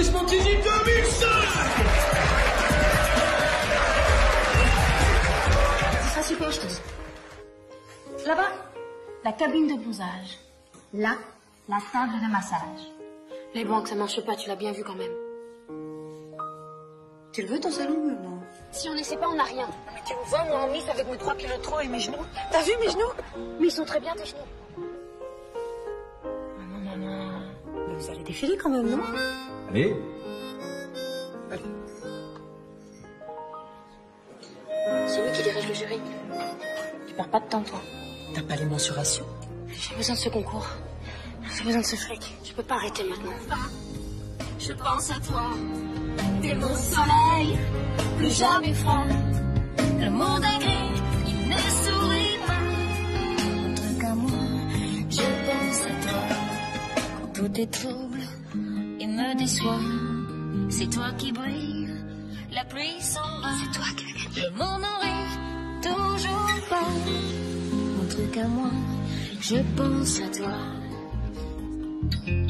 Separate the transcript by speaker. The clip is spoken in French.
Speaker 1: Paris Montigny 2005.
Speaker 2: Ce sera super, je te dis. Là-bas, la cabine de blousage. Là, la table de massage.
Speaker 3: Mais bon, que ça marche pas, tu l'as bien vu quand même.
Speaker 2: Tu le veux ton salon ou non?
Speaker 3: Si on n'essaie pas, on n'a rien. Mais tu me vois, moi, en miss avec mes 3 kilos de trop et mes genoux. T'as vu mes genoux? Mais ils sont très bien, tes genoux. Maman. Mais vous allez défiler quand même, non?
Speaker 1: Allez.
Speaker 3: C'est lui qui dirige le jury. Tu perds pas de temps, toi.
Speaker 2: T'as pas les mensurations?
Speaker 3: J'ai besoin de ce concours. J'ai besoin de ce fric. Je peux pas arrêter maintenant. Je pense à toi. T'es mon soleil, plus jamais froid. Le monde est gris, il ne sourit pas. Un truc à moi, je pense à toi. Quand tout est trouble, il me déçoit. C'est toi qui brille, la pluie s'en va. C'est toi qui as gagné. Le monde en rit, toujours pas. Un truc à moi, je pense à toi.